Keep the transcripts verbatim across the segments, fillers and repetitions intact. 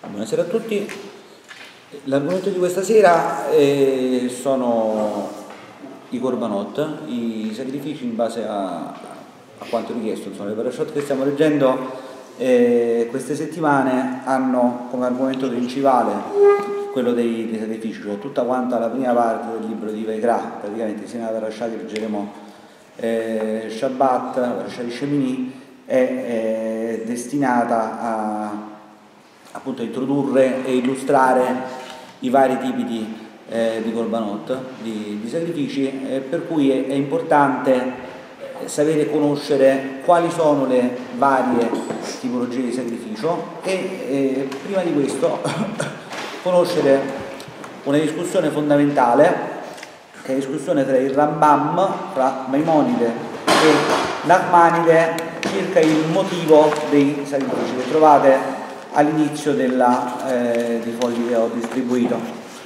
Buonasera a tutti. L'argomento di questa sera eh, sono i korbanot, i sacrifici in base a, a quanto richiesto. Insomma, le parashot che stiamo leggendo eh, queste settimane hanno come argomento principale quello dei, dei sacrifici, cioè tutta quanta la prima parte del libro di Vaikra, praticamente insieme alla parasha che leggeremo eh, Shabbat, la parasha di Shemini, è, è destinata a appunto introdurre e illustrare i vari tipi di, eh, di korbanot, di, di sacrifici, eh, per cui è, è importante sapere e conoscere quali sono le varie tipologie di sacrificio e eh, prima di questo conoscere una discussione fondamentale, che è la discussione tra il Rambam, tra Maimonide e Nachmanide, circa il motivo dei sacrifici che trovate all'inizio della, eh, dei fogli che ho distribuito.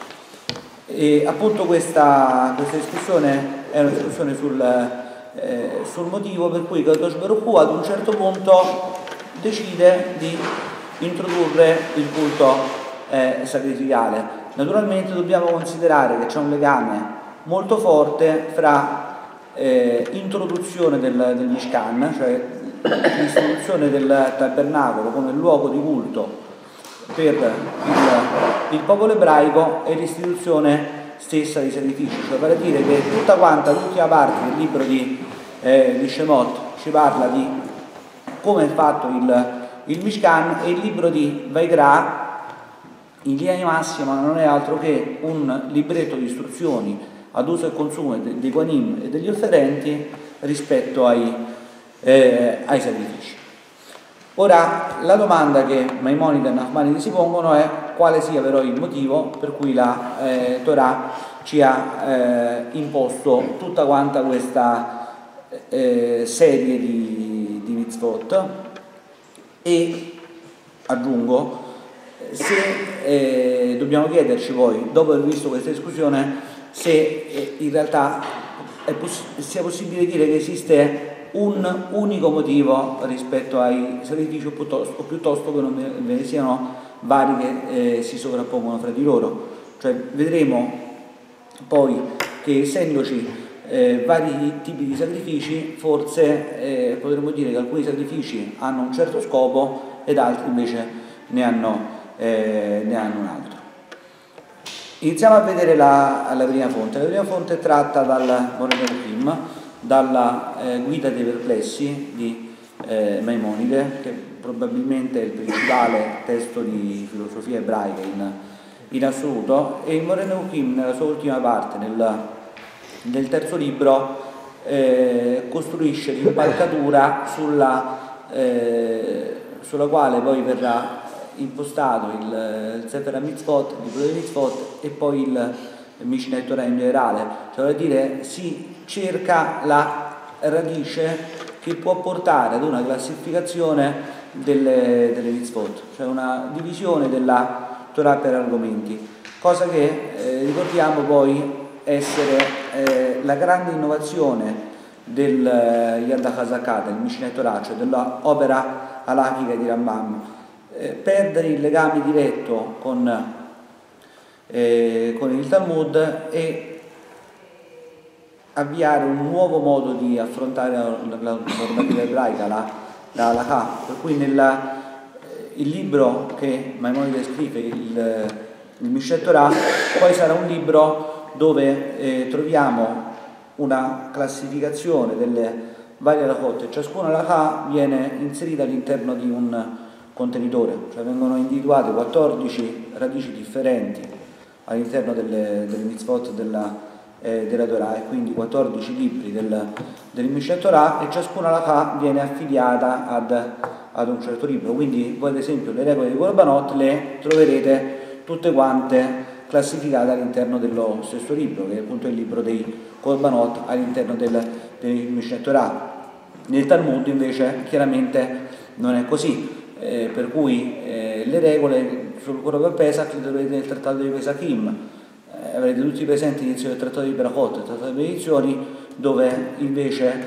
E appunto questa, questa discussione è una discussione sul, eh, sul motivo per cui Kadosh Baruch Hu ad un certo punto decide di introdurre il culto eh, sacrificale. Naturalmente dobbiamo considerare che c'è un legame molto forte fra eh, introduzione del, del Mishkan, cioè l'istituzione del tabernacolo come luogo di culto per il, il popolo ebraico e l'istituzione stessa dei sacrifici, cioè vale a dire che tutta quanta l'ultima parte del libro di, eh, di Shemot ci parla di come è fatto il, il Mishkan, e il libro di Vaikra in linea di massima non è altro che un libretto di istruzioni ad uso e consumo dei Kohanim e degli offerenti rispetto ai Eh, ai sacrifici. Ora, la domanda che Maimonide e Nachmanide si pongono è quale sia però il motivo per cui la eh, Torah ci ha eh, imposto tutta quanta questa eh, serie di, di mitzvot, e aggiungo, se eh, dobbiamo chiederci poi, dopo aver visto questa discussione, se eh, in realtà è poss- sia possibile dire che esiste un unico motivo rispetto ai sacrifici, o piuttosto, o piuttosto che non ve ne siano vari che eh, si sovrappongono fra di loro. Cioè vedremo poi che essendoci eh, vari tipi di sacrifici, forse eh, potremmo dire che alcuni sacrifici hanno un certo scopo ed altri invece ne hanno, eh, ne hanno un altro. Iniziamo a vedere la, la prima fonte. La prima fonte è tratta dal Moreh Nevuchim, dalla eh, guida dei perplessi di eh, Maimonide, che probabilmente è il principale testo di filosofia ebraica in, in assoluto, e il Moreh Nevuchim nella sua ultima parte, nel, nel terzo libro, eh, costruisce l'impalcatura sulla, eh, sulla quale poi verrà impostato il, il Sefer HaMitzvot, il libro dei Mitzvot, e poi il Mishneh Torah in generale, cioè vuol dire si cerca la radice che può portare ad una classificazione delle, delle mitzvot, cioè una divisione della Torah per argomenti, cosa che eh, ricordiamo poi essere eh, la grande innovazione del eh, Yad HaZakah, del Mishneh Torah, cioè dell'opera halachica di Rambam, eh, perdere il legame diretto con Eh, con il Talmud e avviare un nuovo modo di affrontare la, la normativa ebraica, la, la halakha, per cui nella, eh, il libro che Maimonide scrive, il, il Mishneh Torah, poi sarà un libro dove eh, troviamo una classificazione delle varie halakhot, e ciascuna halakha viene inserita all'interno di un contenitore, cioè vengono individuate quattordici radici differenti all'interno delle, delle mitzvot della, eh, della Torah, e quindi quattordici libri del, del Mishneh Torah, e ciascuna halakha viene affiliata ad, ad un certo libro. Quindi voi ad esempio le regole di korbanot le troverete tutte quante classificate all'interno dello stesso libro, che è appunto il libro dei korbanot all'interno del, del Mishneh Torah. Nel Talmud invece chiaramente non è così, eh, per cui eh, le regole sul Korban Pesach li troverete nel trattato di Pesachim, eh, avrete tutti presenti l'inizio del trattato di Berachot, il trattato di benedizioni, dove invece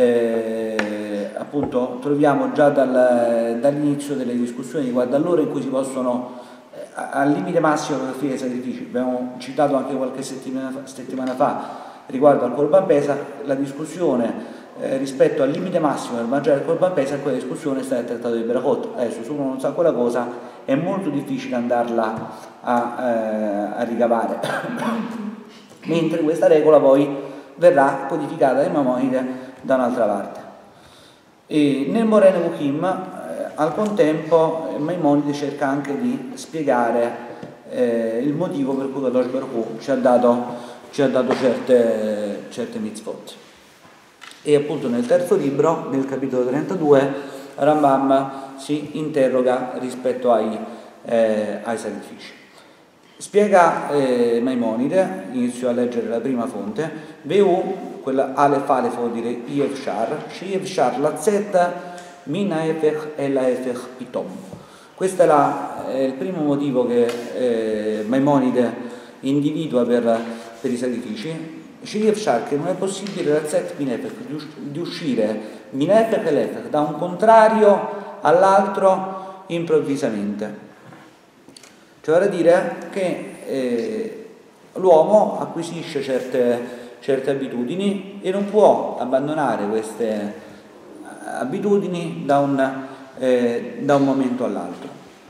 eh, appunto troviamo già dal, dall'inizio delle discussioni riguardo all'ora in cui si possono al limite massimo per offrire sacrifici. Abbiamo citato anche qualche settimana fa, settimana fa riguardo al Corban Pesach, la discussione eh, rispetto al limite massimo per mangiare il Corban Pesach, quella discussione sta nel trattato di Berachot. Adesso se uno non sa quella cosa è molto difficile andarla a, eh, a ricavare mentre questa regola poi verrà codificata dai Maimonide da un'altra parte. E nel Moreh Nevuchim eh, al contempo Maimonide cerca anche di spiegare eh, il motivo per cui Kadosh Baruch Hu ci ha dato, ci ha dato certe, certe mitzvot. E appunto nel terzo libro, nel capitolo trentadue, Rambam si interroga rispetto ai, eh, ai sacrifici. Spiega eh, Maimonide, inizio a leggere la prima fonte, Veu, quella Alef Alef vuol dire Iev Shar, Shiev Shar Lazzet, Min Haefech e Laefech Pitom. Questo è, la, è il primo motivo che eh, Maimonide individua per, per i sacrifici. Shiev Shar, che non è possibile Lazzet Min Haefech, di uscire Min Haefech e Laefech da un contrario all'altro improvvisamente. Cioè vorrà dire che eh, l'uomo acquisisce certe, certe abitudini e non può abbandonare queste abitudini da un, eh, da un momento all'altro.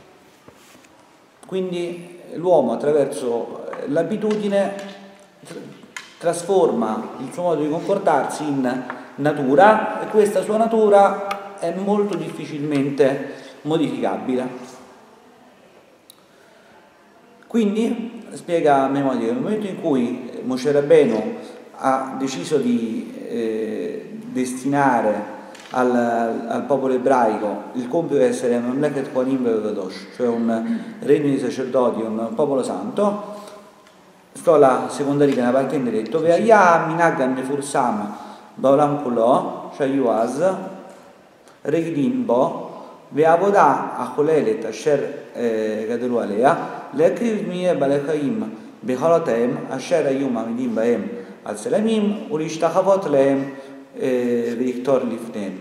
Quindi l'uomo attraverso l'abitudine trasforma il suo modo di comportarsi in natura e questa sua natura è molto difficilmente modificabile. Quindi, spiega Maimonide, nel momento in cui Moshe Rabbeinu ha deciso di eh, destinare al, al popolo ebraico il compito di essere Mamleket Kohanim Ve'Kadosh, cioè un regno di sacerdoti, un popolo santo, sto alla seconda riga, nella parte in diretto, Ve'aya Minaggan Mefursam Ba'olam Kulo, Shayu Az, Regidin Bo, Ve'avodah Acholelet Asher Gadelu Alea, להקריב מי בעלי חיים בחלותיהם אשר היו מעמידים בהם על צלמים ולהשתחוות להם ולקטור לפניהם.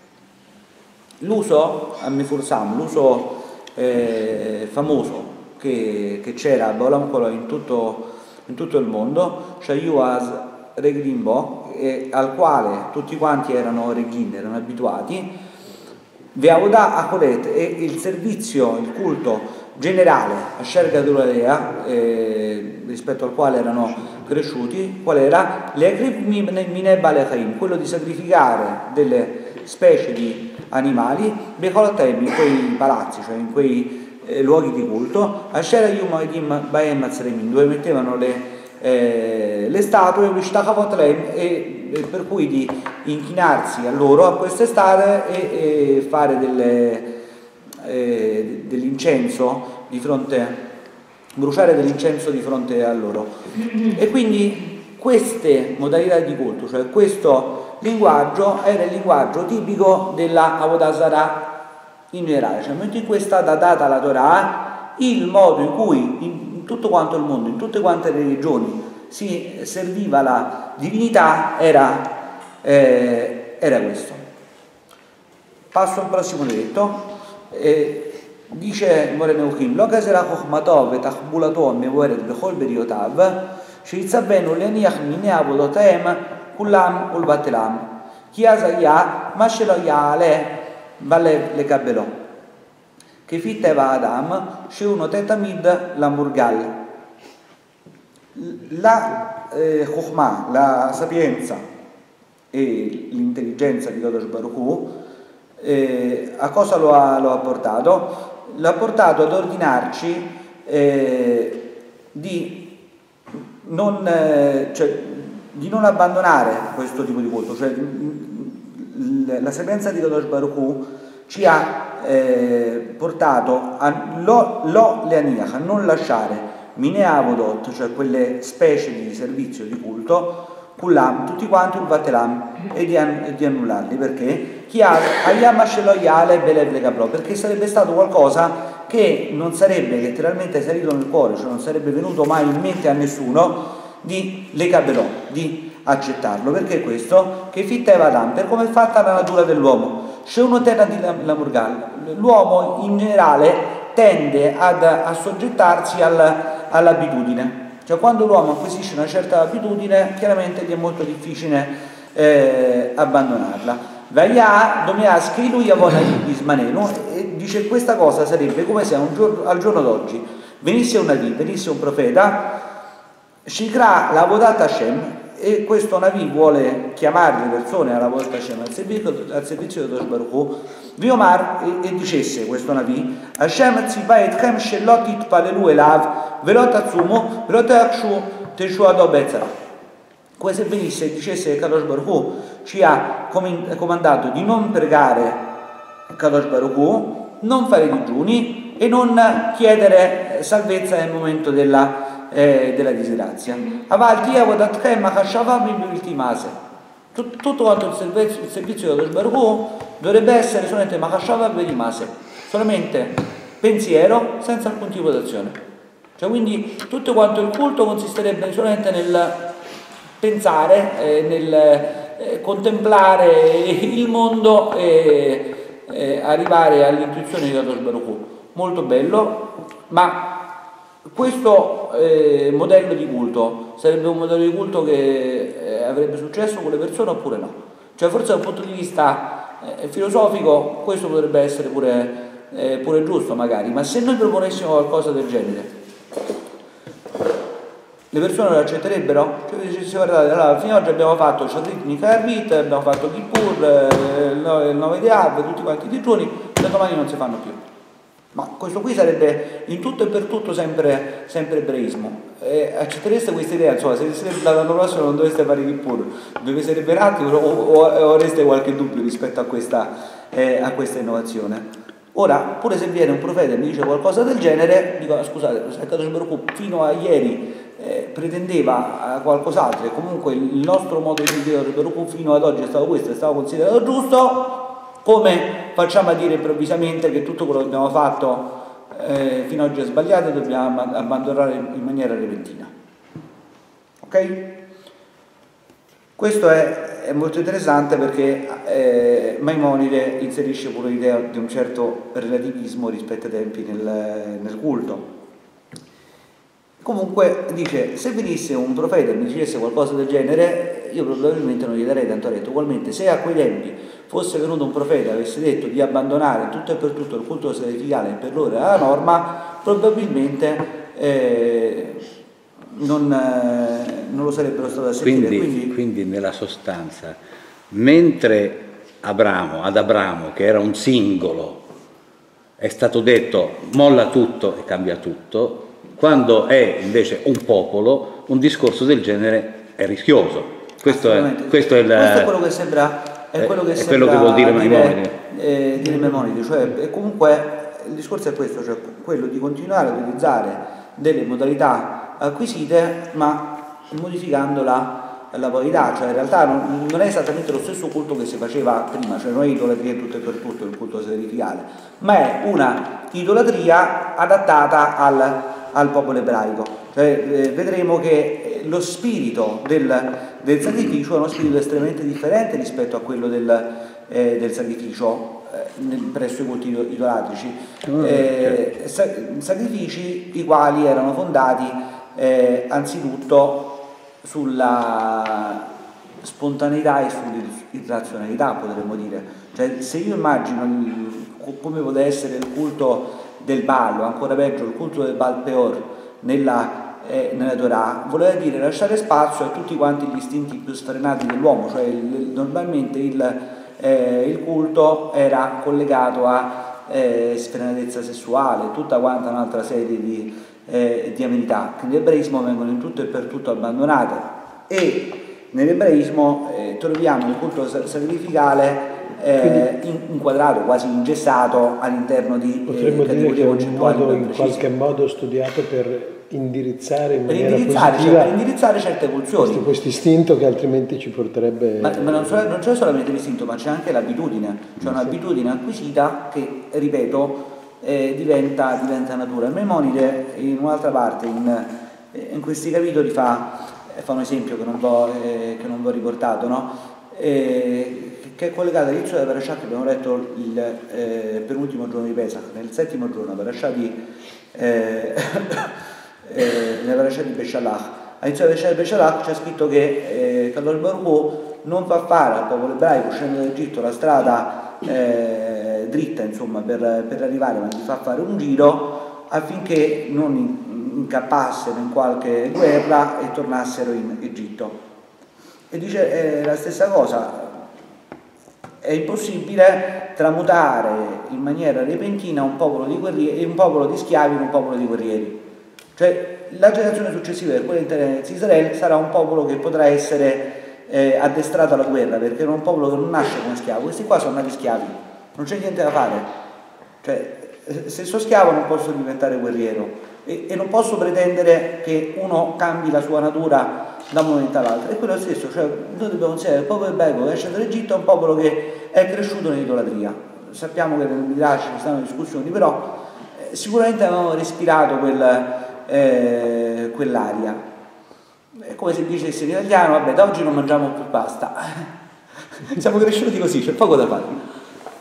L'uso a Mefursam, l'uso eh, famoso che, che c'era a Ba'olam Kolo in tutto, in tutto il mondo, Shayu Az Reglin Bo, al quale tutti quanti erano reglin, erano abituati, Ve'avodah Acholet, e il servizio, il culto generale a Asher Gadelu Alea, eh, rispetto al quale erano cresciuti, qual era? Le'akrib minei ba'alei chaim, quello di sacrificare delle specie di animali, Becholotem, in quei palazzi, cioè in quei eh, luoghi di culto, Asher hayu ma'adim ba'em atzremin, dove mettevano le, eh, le statue, e, e per cui di inchinarsi a loro, a queste statue, e, e fare delle Eh, dell'incenso di fronte, bruciare dell'incenso di fronte a loro. E quindi queste modalità di culto, cioè questo linguaggio, era il linguaggio tipico della Avodah Zarah in generale. Cioè nel momento in cui è stata data la Torah, il modo in cui in tutto quanto il mondo, in tutte quante le religioni si serviva la divinità era, eh, era questo. Passo al prossimo diretto. E dice Moreh Nevuchim, לא גזרה חוכמתו ותחבולתו המבוארת בכל בריותיו, שיצוונו להניח מיני עבודותיהם כולם ולבטלם, כי אז היה מה שלא יעלה בלב לקבלו. כפי טבע האדם, שהוא נוטה תמיד למורגל. La eh, Chokhmah, la sapienza e l'intelligenza di Kadosh Baruch Hu, Eh, a cosa lo ha, lo ha portato? L'ha portato ad ordinarci eh, di, non, eh, cioè, di non abbandonare questo tipo di culto, cioè la sapienza di Kadosh Baruch Hu ci ha eh, portato a lo, lo leaniach, a non lasciare mine avodot, cioè quelle specie di servizio di culto, kullam, tutti quanti un vatelam, e di, an, e di annullarli. Perché? Chi ha ayam sheloyale belev legablo, perché sarebbe stato qualcosa che non sarebbe letteralmente salito nel cuore, cioè non sarebbe venuto mai in mente a nessuno di legabelò, di accettarlo. Perché questo? Che fitta eva adam, per come è fatta la natura dell'uomo. C'è uno terra di lamurgal, l'uomo in generale tende ad assoggettarsi al, all'abitudine. Cioè quando l'uomo acquisisce una certa abitudine, chiaramente gli è molto difficile eh, abbandonarla. Vaya domeas che lui avona ismaneno, e dice questa cosa sarebbe come se un giorno, al giorno d'oggi venisse un Navi, venisse un profeta, Shikra la vodata Hashem, e questo Navi vuole chiamare le persone alla volta Hashem al servizio, al servizio di Baruch Hu, Viomar, e, e dicesse questo Navi, Hashem tziva etchem shelot itpalelu elav velot atzumu velot yakshu teshuado betzara. Come se venisse e dicesse che Kadosh Baruch Hu ci ha comandato di non pregare Kadosh Baruch Hu, non fare digiuni e non chiedere salvezza nel momento della Eh, della disgrazia. Tutto quanto il servizio, il servizio dello Baruch dovrebbe essere solamente Makashava Berimase, solamente pensiero senza alcun tipo d'azione. Cioè, quindi tutto quanto il culto consisterebbe solamente nel pensare, eh, nel eh, contemplare il mondo e eh, arrivare all'intuizione di Kadosh Baruch Hu. Molto bello, ma questo eh, modello di culto sarebbe un modello di culto che eh, avrebbe successo con le persone oppure no? Cioè forse dal punto di vista eh, filosofico questo potrebbe essere pure, eh, pure giusto magari, ma se noi proponessimo qualcosa del genere le persone lo accetterebbero? Cioè dicessimo guardate, allora, fino ad oggi abbiamo fatto Shadrit Mikarbit, abbiamo fatto Kippur, eh, il nove di Av, tutti quanti i digiuni, da domani non si fanno più. Ma questo qui sarebbe in tutto e per tutto sempre, sempre ebraismo. Eh, accettereste questa idea? Insomma, se l'anno prossimo non doveste fare Kippur, vi siete atti o, o, o avreste qualche dubbio rispetto a questa, eh, a questa innovazione? Ora, pure se viene un profeta e mi dice qualcosa del genere, dico, scusate, fino a ieri eh, pretendeva qualcos'altro e comunque il nostro modo di sentire fino ad oggi è stato questo, è stato considerato giusto. Come facciamo a dire improvvisamente che tutto quello che abbiamo fatto eh, fino ad oggi è sbagliato e dobbiamo abbandonare in maniera repentina? Ok? Questo è, è molto interessante perché eh, Maimonide inserisce pure l'idea di un certo relativismo rispetto ai tempi nel, nel culto. Comunque dice, se venisse un profeta e mi dicesse qualcosa del genere, io probabilmente non gli darei tanto retto. Ugualmente, se a quei tempi fosse venuto un profeta e avesse detto di abbandonare tutto e per tutto il culto sacrificale e per loro era la norma, probabilmente eh, non, eh, non lo sarebbero stato a sentire. Quindi, quindi, quindi nella sostanza, mentre Abramo, ad Abramo, che era un singolo, è stato detto molla tutto e cambia tutto, quando è invece un popolo, un discorso del genere è rischioso. Questo è, questo è, il, questo è quello che sembra, è quello che, è sembra quello che vuol dire Maimonide. Eh, dire Maimonide, cioè comunque il discorso è questo, cioè quello di continuare a utilizzare delle modalità acquisite, ma modificando la, la qualità, cioè in realtà non, non è esattamente lo stesso culto che si faceva prima, cioè non è idolatria tutto e per tutto il culto sacrificale, ma è una idolatria adattata al al popolo ebraico, cioè eh, vedremo che lo spirito del, del sacrificio è uno spirito estremamente differente rispetto a quello del, eh, del sacrificio eh, nel, presso i culti idolatrici, eh, sa, sacrifici i quali erano fondati eh, anzitutto sulla spontaneità e sull'irrazionalità, potremmo dire. Cioè, se io immagino il, come poteva essere il culto del Baal, o ancora peggio il culto del Baal Peor nella, eh, nella Torah, voleva dire lasciare spazio a tutti quanti gli istinti più sfrenati dell'uomo, cioè il, normalmente il, eh, il culto era collegato a eh, sfrenatezza sessuale, tutta quanta un'altra serie di, eh, di amenità che nell'ebraismo vengono in tutto e per tutto abbandonate, e nell'ebraismo eh, troviamo il culto sacrificale Eh, inquadrato, quasi ingessato all'interno di potremmo eh, dire che è un modo in precise. qualche modo studiato per indirizzare in per maniera indirizzare, positiva cioè, per indirizzare certe pulsioni, questo, questo istinto che altrimenti ci porterebbe ma, ma non, so, non c'è solamente l'istinto, ma c'è anche l'abitudine, cioè un'abitudine acquisita che, ripeto, eh, diventa, diventa natura. Maimonide in un'altra parte, in, in questi capitoli fa, fa un esempio che non ho, eh, che non ho riportato, no? eh, che è collegata all'inizio della parasha che abbiamo letto il eh, penultimo giorno di Pesach, nel settimo giorno, parasha di, eh, eh, nella parasha di Beshalach. All'inizio della parasha di Beshalach c'è scritto che eh, Kadosh Baruch Hu non fa fare al popolo ebraico uscendo dall'Egitto la strada eh, dritta, insomma, per, per arrivare, ma gli fa fare un giro affinché non incappassero in qualche guerra e tornassero in Egitto. E dice eh, la stessa cosa, è impossibile tramutare in maniera repentina un popolo di guerrieri, un popolo di schiavi in un popolo di guerrieri. Cioè la generazione successiva, per quella di Israele, sarà un popolo che potrà essere eh, addestrato alla guerra, perché è un popolo che non nasce come schiavo. Questi qua sono nati schiavi, non c'è niente da fare. Cioè, se sono schiavo non posso diventare guerriero e, e non posso pretendere che uno cambi la sua natura da un momento all'altro. E quello è lo stesso, cioè noi dobbiamo considerare il popolo ebraico che esce dall'Egitto è un popolo che è cresciuto nell'idolatria. Sappiamo che nel Midrash ci stanno discussioni, però eh, sicuramente avevamo respirato quel, eh, quell'aria. È come se dicessi in italiano, vabbè, da oggi non mangiamo più pasta. Siamo cresciuti così, c'è poco da fare.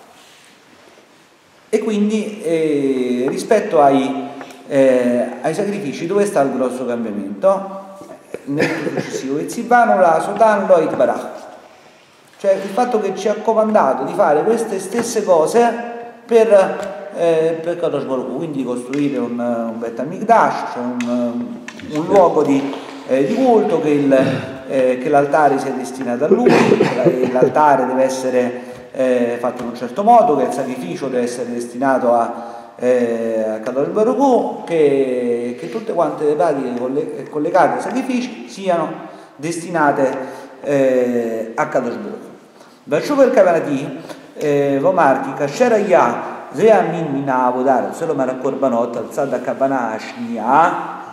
E quindi eh, rispetto ai, eh, ai sacrifici, dove sta il grosso cambiamento? Nel successivo, il Zivano la Sotan lo Itbarach, cioè il fatto che ci ha comandato di fare queste stesse cose per, eh, per Kadosh Baruch Hu, quindi costruire un, un Bet HaMikdash, cioè un, un luogo di, eh, di culto, che, il, eh, che l'altare sia destinato a lui, l'altare deve essere eh, fatto in un certo modo, che il sacrificio deve essere destinato a Eh, a Kadosh Baruch Hu, che, che tutte quante le pratiche collegate ai sacrifici siano destinate eh, a Kadosh Baruch Hu. Vashuv el Kavanati Vomarki Kasher Aya Zea Min Mina Avodar Solomar Korbanot al Tzad Kavana Ashnia.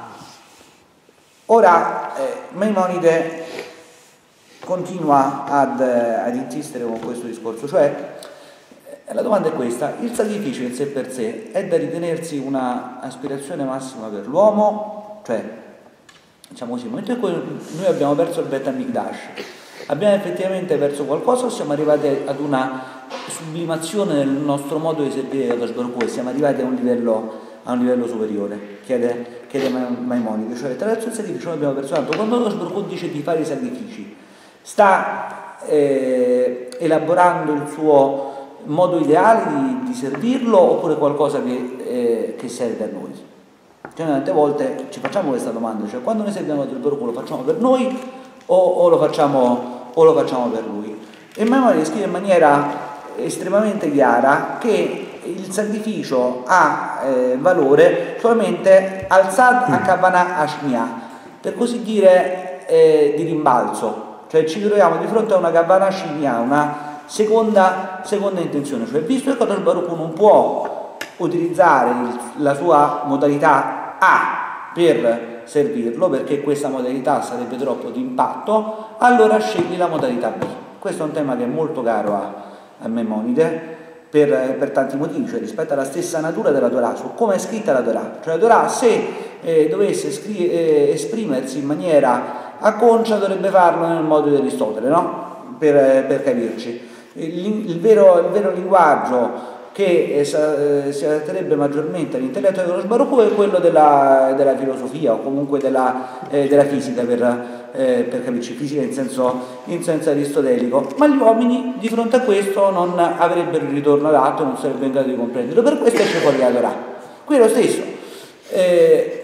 Ora eh, Maimonide continua ad, ad insistere con questo discorso, cioè la domanda è questa: il sacrificio in sé per sé è da ritenersi una aspirazione massima per l'uomo? Cioè, diciamo così, nel momento in cui noi abbiamo perso il Bet HaMikdash, abbiamo effettivamente perso qualcosa o siamo arrivati ad una sublimazione del nostro modo di servire Kadosh Baruch Hu e siamo arrivati a un livello, a un livello superiore? Chiede, chiede Maimonide, cioè attraverso il sacrificio noi abbiamo perso tanto. Quando Kadosh Baruch Hu dice di fare i sacrifici, sta eh, elaborando il suo modo ideale di, di servirlo oppure qualcosa che, eh, che serve a noi? Cioè, tante volte ci facciamo questa domanda, cioè quando noi serviamo il Baruch Hu lo facciamo per noi o, o, lo facciamo, o lo facciamo per lui? E Maimonide scrive in maniera estremamente chiara che il sacrificio ha eh, valore solamente al Tzad HaKavana Ashnia, per così dire eh, di rimbalzo, cioè ci troviamo di fronte a una Kavana Ashnia, una Seconda, seconda intenzione, cioè visto che Kadosh Baruch Hu non può utilizzare il, la sua modalità A per servirlo, perché questa modalità sarebbe troppo di impatto, allora scegli la modalità B. Questo è un tema che è molto caro a, a Maimonide per, per tanti motivi, cioè rispetto alla stessa natura della Torah, su come è scritta la Torah. Cioè la Torah, se eh, dovesse scri- eh, esprimersi in maniera acconcia, dovrebbe farlo nel modo di Aristotele, no? Per, per capirci. Il, il, vero, il vero linguaggio che eh, si adatterebbe maggiormente all'intelletto dello Baruch Hu è quello della, della filosofia o comunque della, eh, della fisica, per, eh, per capirci, fisica in senso, in senso aristotelico, ma gli uomini di fronte a questo non avrebbero il ritorno adatto, non sarebbero in grado di comprenderlo, per questo esce fuori la Torah. Qui è lo stesso. Eh,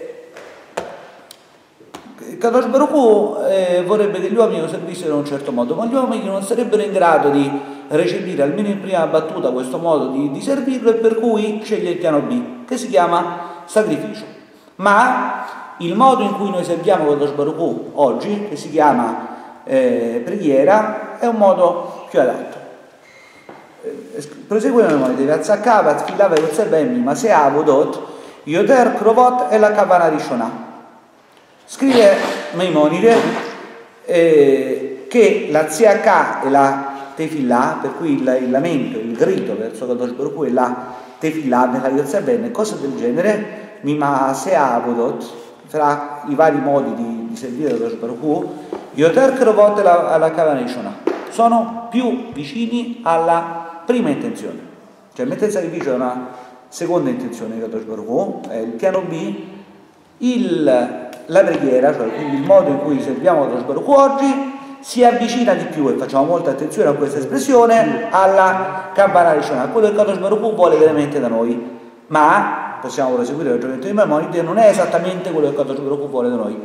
Kadosh Baruch Hu eh, vorrebbe che gli uomini lo servissero in un certo modo, ma gli uomini non sarebbero in grado di recepire almeno in prima battuta questo modo di, di servirlo, e per cui sceglie il piano B, che si chiama sacrificio. Ma il modo in cui noi serviamo Kadosh Baruch Hu oggi, che si chiama eh, preghiera, è un modo più adatto. Eh, prosegue nel modo di Razzakavat, Filava e Uzzebemmi, ma se Avodot, Yoter Krovot e la Kavana Rishonah. Scrive Maimonide eh, che la Tziakah e la Tefillah, per cui il, il lamento, il grido verso Kadosh Baruch Hu, e la Tefillah, nella Yotzebenne, cose del genere, Mima Seavodot, fra i vari modi di, di servire Kadosh Baruch Hu, Yoter Krovot alla Kavana Rishonah, sono più vicini alla prima intenzione, cioè mettere il sacrificio è una seconda intenzione di Kadosh Baruch Hu, è il piano B, il, la preghiera, cioè quindi il modo in cui serviamo Kadosh Baruch Hu oggi si avvicina di più, e facciamo molta attenzione a questa espressione, alla campana rishonah, quello che Kadosh Baruch Hu vuole veramente da noi, ma possiamo proseguire il ragionamento di Maimonide, non è esattamente quello che Kadosh Baruch Hu vuole da noi.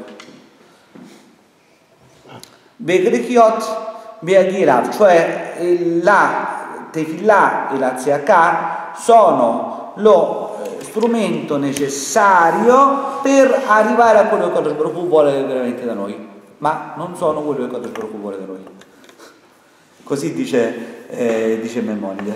Begrichiot Beagirav, cioè la Tefillah e la Tzedakah sono lo strumento necessario per arrivare a quello che Kadosh Baruch Hu vuole veramente da noi, ma non sono quello che Kadosh Baruch Hu vuole da noi. Così dice, eh, dice Maimonide.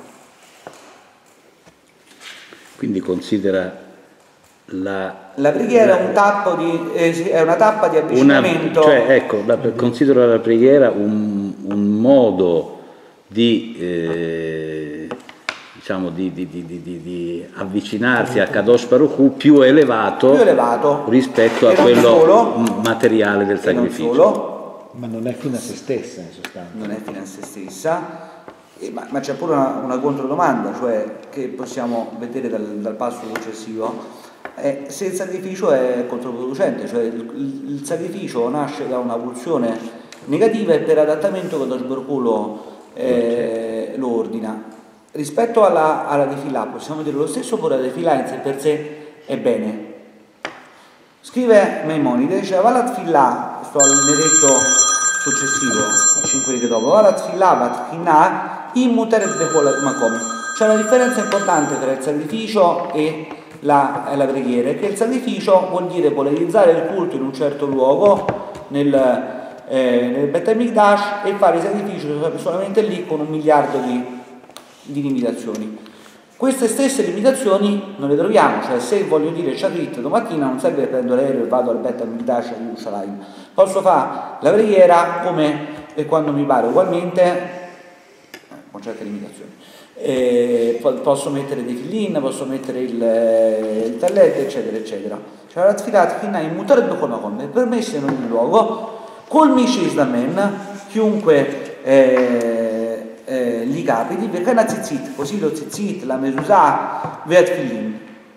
Quindi considera la, la preghiera è un tappo di, eh, è una tappa di avvicinamento. Una, cioè, ecco, la, considero la preghiera un, un modo di, eh, diciamo, di, di, di, di, di avvicinarsi a Kadosh Baruch Hu più elevato, più elevato rispetto a quello solo, materiale del sacrificio. Non solo, ma non è fine a se stessa, in sostanza. Non è fine a se stessa. Ma, ma c'è pure una, una controdomanda, cioè che possiamo vedere dal, dal passo successivo, eh, se il sacrificio è controproducente, cioè il, il, il sacrificio nasce da una pulsione negativa e per adattamento Kadosh Baruch Hu lo, eh, lo ordina. Rispetto alla, alla Tefillah possiamo dire lo stesso, pure la Tefillah in sé per sé è bene. Scrive Maimonide, dice Valat Tefillah, sto al neretto successivo, a cinque righe dopo, Valat Tefillah Vat Chinah Immuteret Bechol Makom. C'è una differenza importante tra il sacrificio e la, la preghiera, che il sacrificio vuol dire polarizzare il culto in un certo luogo nel, eh, nel Bet HaMikdash e fare i sacrifici solamente lì con un miliardo di, di limitazioni. Queste stesse limitazioni non le troviamo, cioè se voglio dire Shachrit domattina non serve che prendo l'aereo e vado al Bet HaMikdash a Yerushalayim, posso fare la preghiera come e quando mi pare, ugualmente con certe limitazioni. Eh, posso mettere dei fill-in, posso mettere il, il tallet, eccetera, eccetera. Cioè la tfilat hinai mutare b'chol è permesso in ogni luogo, col mishes da men, chiunque eh, eh, li capiti, perché la tzitzit, così lo tzitzit, la mezuzah, veat fill-in.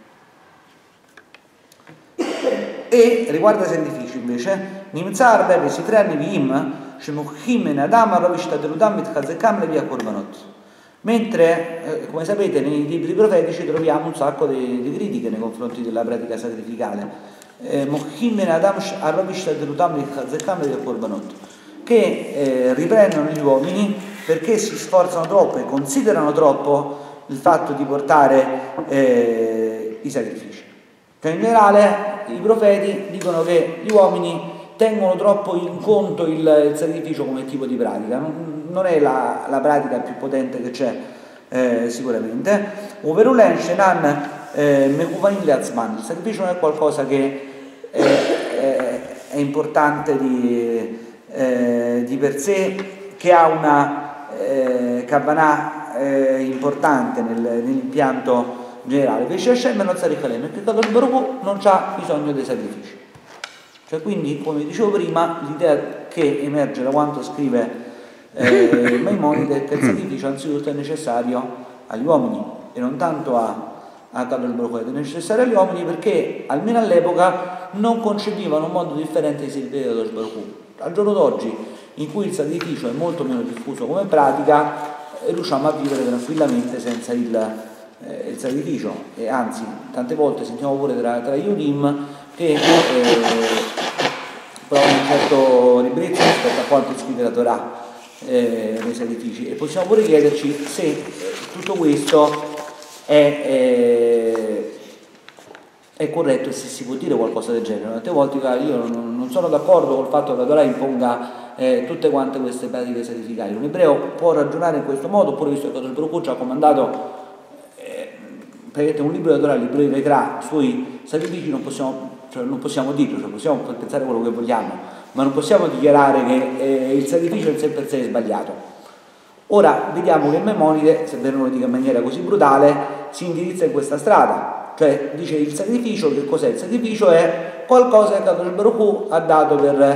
E riguardo ai sacrifici invece, nimzar bebe si tre anni vim, mentre eh, come sapete nei libri profetici troviamo un sacco di, di critiche nei confronti della pratica sacrificale che eh, riprendono gli uomini perché si sforzano troppo e considerano troppo il fatto di portare eh, i sacrifici. Cioè, in generale i profeti dicono che gli uomini tengono troppo in conto il, il sacrificio come tipo di pratica, non, non è la, la pratica più potente che c'è eh, sicuramente. Il sacrificio non è qualcosa che è, è, è importante di, eh, di per sé, che ha una eh, kavanah eh, importante nel, nell'impianto generale. Invece Hashem non sa ricalare, perché Kadosh Baruch Hu non ha bisogno dei sacrifici. Cioè, quindi, come dicevo prima, l'idea che emerge da quanto scrive eh, Maimonide è che il sacrificio anzitutto è necessario agli uomini e non tanto a, a Kadosh Baruch Hu, è necessario agli uomini perché almeno all'epoca non concepivano un modo differente di servire Kadosh Baruch Hu. Al giorno d'oggi, in cui il sacrificio è molto meno diffuso come pratica, riusciamo a vivere tranquillamente senza il, eh, il sacrificio, e anzi tante volte sentiamo pure tra, tra Yudim che eh, provano un certo ribrezzo rispetto a quanto scrive la Torah eh, nei sacrifici, e possiamo pure chiederci se eh, tutto questo è, eh, è corretto e se si può dire qualcosa del genere. Tante volte io non, non sono d'accordo col fatto che la Torah imponga eh, tutte quante queste pratiche sacrificali. Un ebreo può ragionare in questo modo, oppure visto che Kadosh Baruch Hu ci ha comandato eh, un libro della Torah, il libro di Vayikra, sui sacrifici non possiamo, cioè non possiamo dirlo, cioè possiamo pensare quello che vogliamo, ma non possiamo dichiarare che eh, il sacrificio in sé per sé è sbagliato. Ora vediamo che Maimonide, sebbene non lo dica in maniera così brutale, si indirizza in questa strada, cioè dice il sacrificio, che cos'è? Il sacrificio è qualcosa che Kadosh Baruch Hu ha dato per,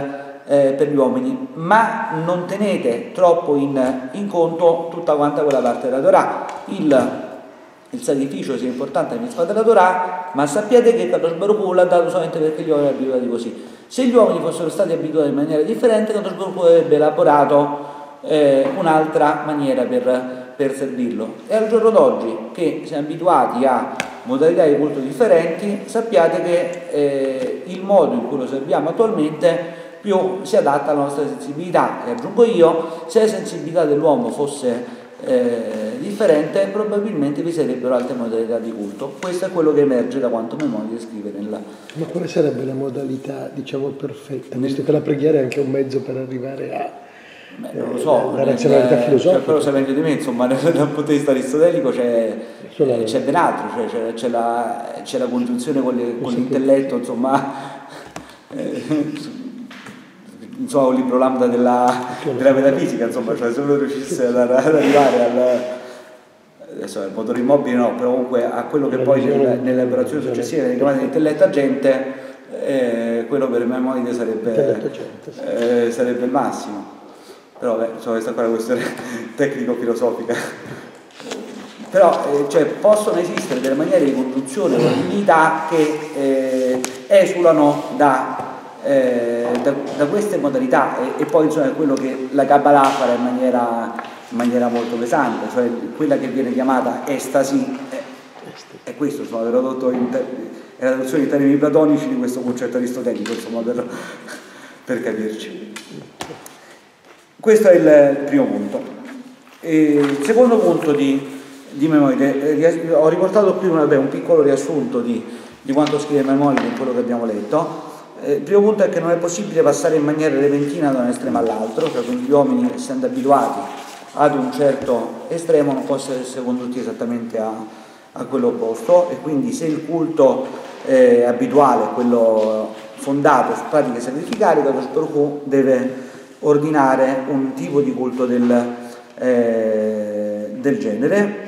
eh, per gli uomini, ma non tenete troppo in, in conto tutta quanta quella parte della Torah. Il, il sacrificio sia importante nel mitzvah della Torah, ma sappiate che Kadosh Baruch Hu l'ha dato solamente perché gli uomini erano abituati così. Se gli uomini fossero stati abituati in maniera differente, Kadosh Baruch Hu avrebbe elaborato eh, un'altra maniera per, per servirlo. E al giorno d'oggi, che siamo abituati a modalità di culto differenti, sappiate che eh, il modo in cui lo serviamo attualmente più si adatta alla nostra sensibilità. E aggiungo io, se la sensibilità dell'uomo fosse eh, differente, probabilmente vi sarebbero altre modalità di culto. Questo è quello che emerge da quanto Maimonide scrive nella... Ma quale sarebbe la modalità, diciamo, perfetta, visto che la preghiera è anche un mezzo per arrivare a Beh, non lo so, la razionalità eh, filosofica? Cioè, però sai meglio di me, insomma, dal punto di vista aristotelico c'è, eh, c'è ben altro, cioè, c'è, c'è, la, c'è la congiunzione con, le, con l'intelletto, insomma, eh, insomma, un libro lambda della, della metafisica, insomma, cioè se uno riuscisse ad, ad arrivare al, adesso al motore immobile no, però comunque a quello che poi nel, nell'elaborazione successiva viene chiamato intelletto agente, eh, quello per Maimonide sarebbe, eh, sarebbe il massimo. Però beh, insomma, questa qua è una questione tecnico-filosofica. Però eh, cioè, possono esistere delle maniere di congiunzione con divinità che eh, esulano da, eh, da, da queste modalità e, e poi insomma è quello che la Kabbalah farà in maniera, in maniera molto pesante, cioè quella che viene chiamata estasi è, è questo, insomma, è tradotto in te- è la traduzione in termini platonici di questo concetto aristotelico, insomma, per, per capirci. Questo è il primo punto. E il secondo punto di, di Maimonide, eh, ho riportato qui una, beh, un piccolo riassunto di, di quanto scrive Maimonide in quello che abbiamo letto. Eh, il primo punto è che non è possibile passare in maniera repentina da un estremo all'altro, cioè quindi gli uomini, essendo abituati ad un certo estremo, non possono essere condotti esattamente a, a quello opposto, e quindi se il culto eh, abituale, quello fondato su pratiche sacrificali, Kadosh Baruch Hu deve ordinare un tipo di culto del, eh, del genere.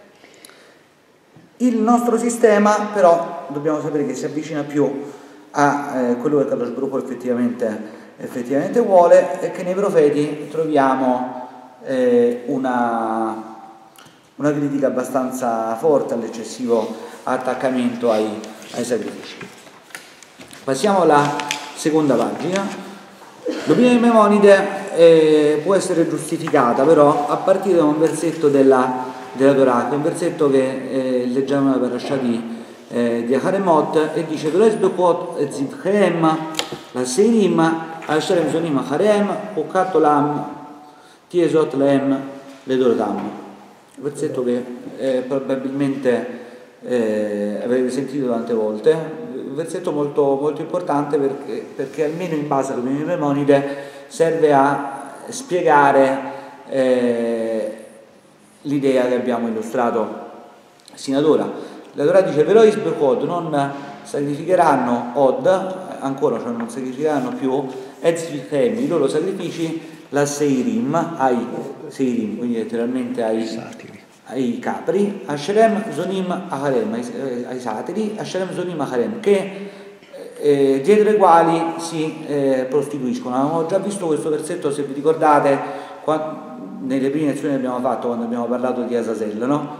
Il nostro sistema però dobbiamo sapere che si avvicina più a eh, quello che Kadosh Baruch Hu effettivamente, effettivamente vuole, e che nei profeti troviamo eh, una, una critica abbastanza forte all'eccessivo attaccamento ai, ai sacrifici. Passiamo alla seconda pagina. L'opinione di Maimonide eh, può essere giustificata però a partire da un versetto della, della Torah, che è un versetto che eh, leggiamo nella parasha di, eh, di Acharemot, e dice: Velois bekot et zivchem la seirim asherem zonim acharem ukat olam tiesot lehem ledorotam. Un versetto che eh, probabilmente eh, avrete sentito tante volte. Un versetto molto, molto importante perché, perché almeno in base all'opinione di Maimonide serve a spiegare eh, l'idea che abbiamo illustrato sino ad ora. La Torah dice: Velois bekod, non sacrificheranno od, ancora, cioè non sacrificheranno più etzvichem, i loro sacrifici, la seirim, ai seirim, quindi letteralmente ai satiri, ai capri, Asherem Zonim Acharem, ai, ai satiri, Asherem Zonim Acharem, che eh, dietro i quali si eh, prostituiscono. Abbiamo già visto questo versetto, se vi ricordate, qua, nelle prime lezioni che abbiamo fatto quando abbiamo parlato di Azazel, no?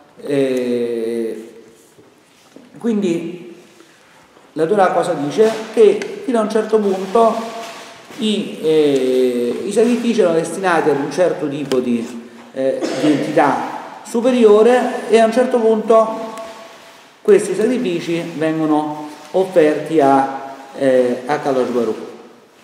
E quindi la Torah cosa dice? Che fino a un certo punto i, eh, i sacrifici erano destinati ad un certo tipo di, eh, di entità superiore, e a un certo punto questi sacrifici vengono offerti a, eh, a Kadosh Baruch Hu.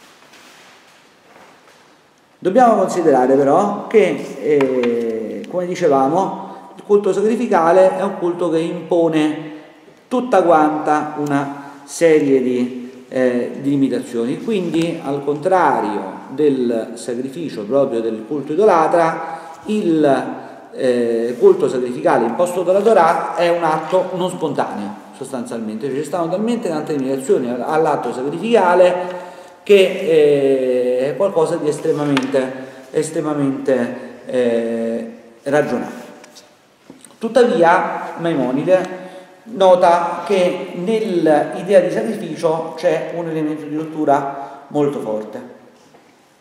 Dobbiamo considerare però che, eh, come dicevamo, il culto sacrificale è un culto che impone tutta quanta una serie di, eh, di limitazioni. Quindi, al contrario del sacrificio proprio del culto idolatra, il eh, culto sacrificale imposto dalla Torah è un atto non spontaneo, sostanzialmente. Cioè, ci stanno talmente tante limitazioni all'atto sacrificale che eh, è qualcosa di estremamente, estremamente eh, ragionato. Tuttavia, Maimonide nota che nell'idea di sacrificio c'è un elemento di rottura molto forte.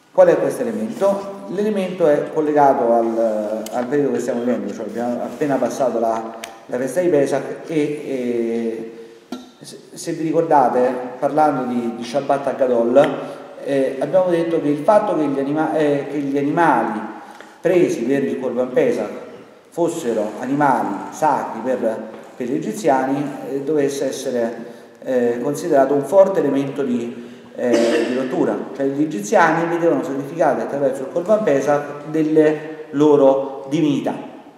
Qual è questo elemento? L'elemento è collegato al, al periodo che stiamo vivendo, cioè abbiamo appena passato la, la festa di Pesach e, e se vi ricordate, parlando di, di Shabbat Hagadol, eh, abbiamo detto che il fatto che gli, anima, eh, che gli animali presi per il Korban Pesach fossero animali sacri per, per gli egiziani eh, dovesse essere eh, considerato un forte elemento di Eh, di rottura, cioè gli egiziani vedevano sacrificate attraverso il Korban Pesach delle loro divinità.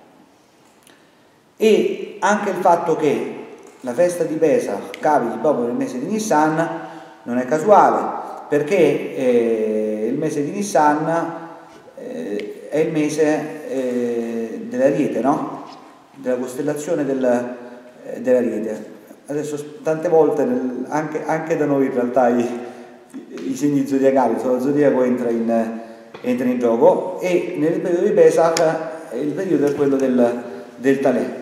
E anche il fatto che la festa di Pesach capiti proprio nel mese di Nissan non è casuale, perché eh, il mese di Nissan eh, è il mese eh, dell'Ariete, no? Della costellazione del, eh, dell'Ariete. Adesso tante volte nel, anche, anche da noi in realtà i i segni zodiacali, lo zodiaco entra in, entra in gioco, e nel periodo di Pesach il periodo è quello del, del Talè.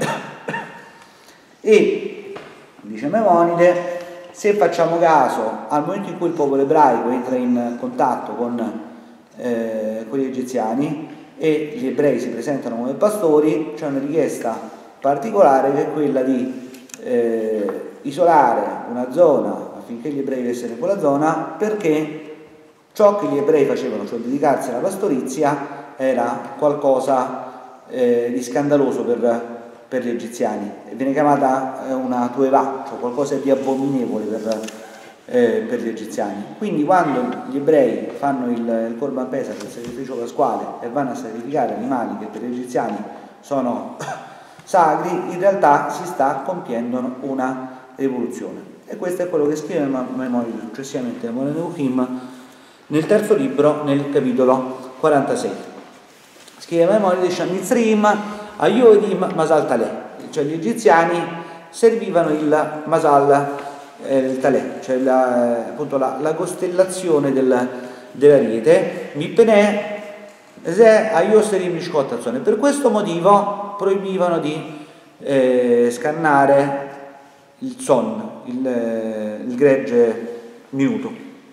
E dice Maimonide, se facciamo caso al momento in cui il popolo ebraico entra in contatto con, eh, con gli egiziani e gli ebrei si presentano come pastori, c'è una richiesta particolare che è quella di eh, isolare una zona affinché gli ebrei vivessero in quella zona, perché ciò che gli ebrei facevano, cioè dedicarsi alla pastorizia, era qualcosa eh, di scandaloso per, per gli egiziani, e viene chiamata eh, una tuevà, cioè qualcosa di abominevole per, eh, per gli egiziani. Quindi quando gli ebrei fanno il, il Korban Pesach, il sacrificio pasquale, e vanno a sacrificare animali che per gli egiziani sono sacri, in realtà si sta compiendo una rivoluzione. E questo è quello che scrive Maimonide successivamente a Moreh Nevuchim nel terzo libro, nel capitolo quarantasei. Scrive Maimonide, dice Mitzrim Ayodim Masal Taleh, cioè gli egiziani servivano il Masal, eh, il Taleh, cioè la, appunto la, la costellazione del, dell'Ariete. Mippenè Se Ayoserim Mishkottazzone. Per questo motivo proibivano di eh, scannare il son, il, il gregge minuto.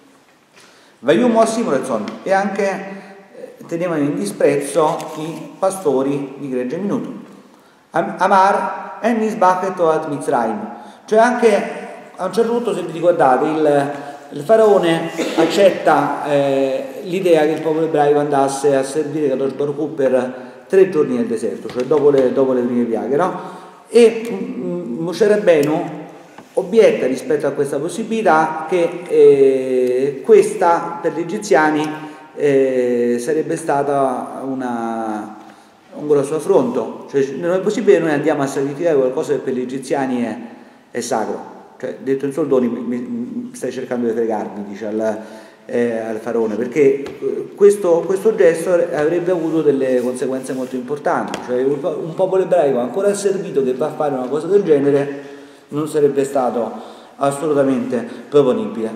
Vayumo a Simulezon, e anche eh, tenevano in disprezzo i pastori di gregge minuto. Amar Ennis Bacheto at Mitzrayim, cioè anche a un certo punto, se vi ricordate, il, il faraone accetta eh, l'idea che il popolo ebraico andasse a servire Kadosh Baruch Hu per tre giorni nel deserto, cioè dopo le, dopo le prime piaghe, no? E Moshe Rabbenu obietta rispetto a questa possibilità che eh, questa per gli egiziani eh, sarebbe stata una, un grosso affronto, cioè non è possibile che noi andiamo a sacrificare qualcosa che per gli egiziani è, è sacro, cioè detto in soldoni mi, mi stai cercando di fregarmi, dice al, eh, al faraone, perché questo, questo gesto avrebbe avuto delle conseguenze molto importanti, cioè un popolo ebraico ancora servito che va a fare una cosa del genere non sarebbe stato assolutamente proponibile.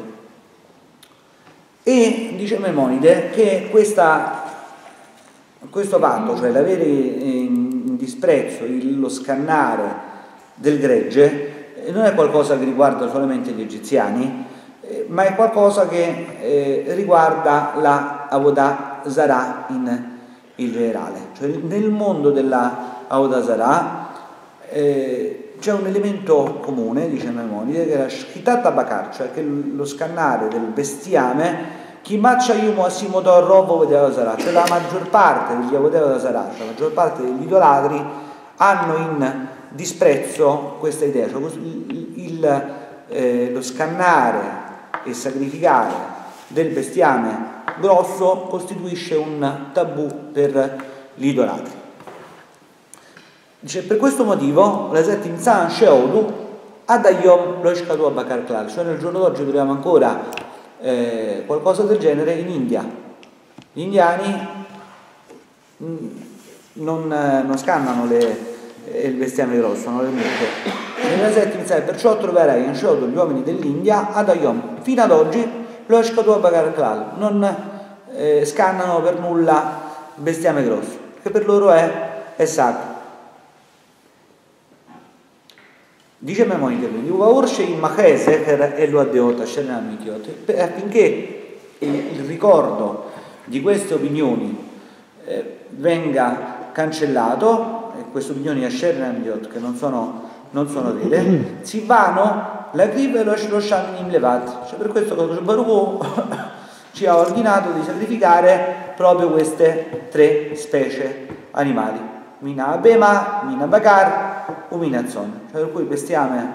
E dice Maimonide che questa, questo fatto, cioè l'avere in disprezzo, lo scannare del gregge, non è qualcosa che riguarda solamente gli egiziani, eh, ma è qualcosa che eh, riguarda la Avodah Zarah in, in generale. Cioè nel mondo della Avodah Zarah eh, c'è un elemento comune, dice Maimonide, che è la Shchitat Abakar, cioè che lo scannare del bestiame, chi maccia yumo asimodor robo Avodah Zarah, cioè la maggior parte degli Avodah Zarah, cioè la maggior parte degli idolatri hanno in disprezzo questa idea, cioè il, il, eh, lo scannare e sacrificare del bestiame grosso costituisce un tabù per gli idolatri. Dice, per questo motivo la Zetim San Sheodu Adayom lo Ishkadu Abakar Klal, cioè nel giorno d'oggi troviamo ancora eh, qualcosa del genere in India. Gli indiani mh, non, eh, non scannano le, eh, il bestiame grosso, non le mucche. Nella Zetim San, perciò troverai in Sheodu gli uomini dell'India Adayom, fino ad oggi lo Ishkadu Abakar Klal, non eh, scannano per nulla il bestiame grosso, che per loro è, è sacro. Dice Maimonide, affinché il ricordo di queste opinioni eh, venga cancellato, e queste opinioni Asher e Amiot, che non sono, non sono vere, si vanno la gripe e lo Shaminim Levat. Cioè, per questo Kadosh Baruch Hu ci ha ordinato di sacrificare proprio queste tre specie animali, Mina Abema, Mina Bakar o Mina Zon, cioè per cui bestiame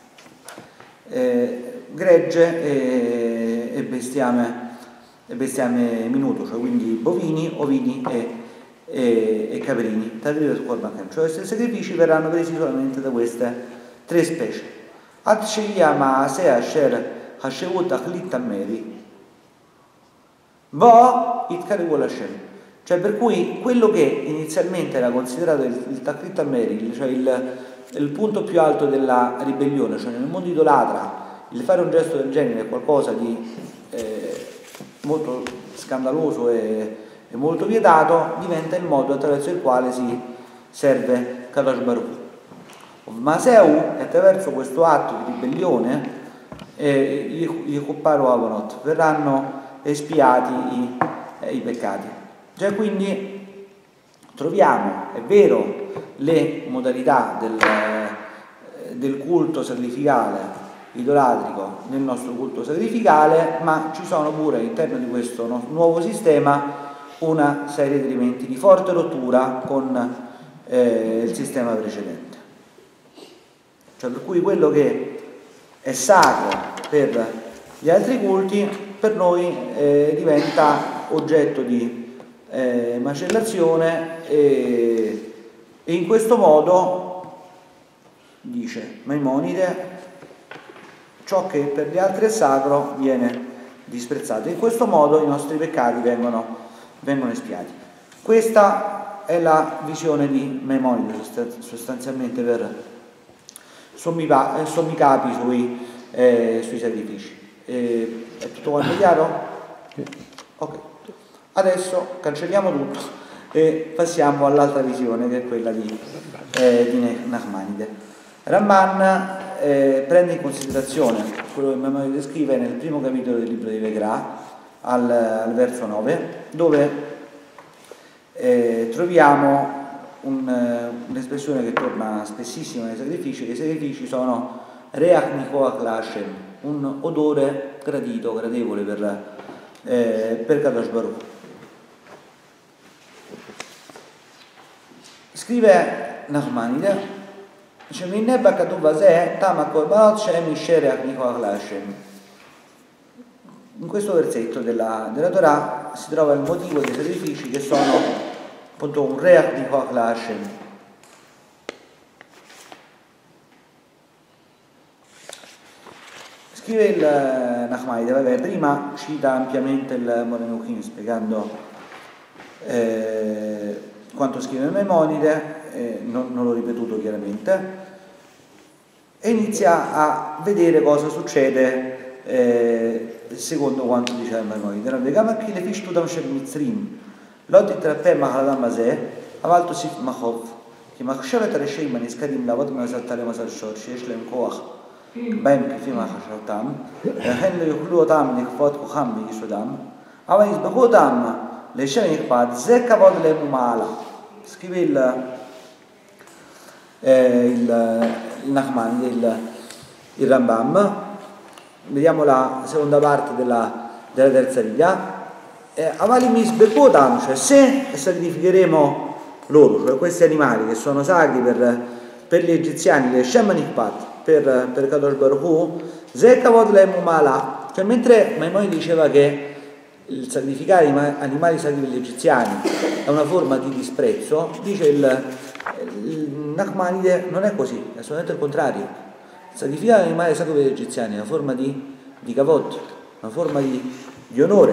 eh, gregge e, e bestiame e bestiame minuto, cioè quindi bovini, ovini e, e, e caprini. Cioè questi sacrifici verranno presi solamente da queste tre specie. Atshia Maase Asher Hashevut Achlit Tammeri Bo Itkarivu Lashem. Cioè per cui quello che inizialmente era considerato il, il Takrit Tammeri, cioè il, il punto più alto della ribellione, cioè nel mondo idolatra il fare un gesto del genere è qualcosa di eh, molto scandaloso e, e molto vietato, diventa il modo attraverso il quale si serve Kadosh Baruch Hu. Maseu, attraverso questo atto di ribellione, eh, i Kuppar o Avonot verranno espiati i, eh, i peccati. Cioè quindi troviamo, è vero, le modalità del, eh, del culto sacrificale idolatrico nel nostro culto sacrificale, ma ci sono pure all'interno di questo no, nuovo sistema una serie di elementi di forte rottura con eh, il sistema precedente. Cioè per cui quello che è sacro per gli altri culti per noi eh, diventa oggetto di eh, macellazione e, e in questo modo, dice Maimonide, ciò che per gli altri è sacro viene disprezzato. In questo modo i nostri peccati vengono, vengono espiati. Questa è la visione di Maimonide sostanzialmente per sommi, sommi capi sui, eh, sui sacrifici. Eh, è tutto quanto chiaro? Ok. Adesso cancelliamo tutto e passiamo all'altra visione, che è quella di, eh, di Nachmanide. Ramban eh, prende in considerazione quello che Maimonide descrive nel primo capitolo del libro di Vegra al, al verso nove, dove eh, troviamo un, un'espressione che torna spessissimo nei sacrifici, che i sacrifici sono Reach Nikoach Lashem, un odore gradito, gradevole per, eh, per Kadosh Baruch. Scrive Nachmanide, in questo versetto della, della Torah si trova il motivo dei sacrifici, che sono appunto un reach di Koach Hashem. Scrive il Nachmanide, vabbè, prima cita ampiamente il Morenuchin spiegando eh, quanto scrive il Maimonide, eh, non, non l'ho ripetuto chiaramente, e inizia a vedere cosa succede eh, secondo quanto dice il Maimonide. Vediamo qui le fish tutam shel mitzrim lo titrape mahaladam azeh aval tosif machov ki machshavet resheim הנזכרים לעבוד במזל טל ומזל שור שיש להם כוח בהם כפי מחשבתם לכן לא יוכלו אותם לכפות כוחם ביסודם אבל יזבחו אותם לשם נכבד, זה כבוד להם ומעלה. Scrive il, eh, il, il Nachmanide, il, il Rambam. Vediamo la seconda parte della, della terza riga. Eh, Avalimis Bekotam, cioè se sacrificheremo loro, cioè questi animali che sono sacri per, per gli egiziani, le Shem Nikpat, per, per Kadosh Baruch Hu, ze kavod lem umala. Cioè mentre Maimonide diceva che il sacrificare animali sacri per gli egiziani è una forma di disprezzo, dice il, il Nachmanide non è così, è assolutamente il contrario. Sacrificare animali sacri per gli egiziani è una forma di, di kavod, una forma di, di onore.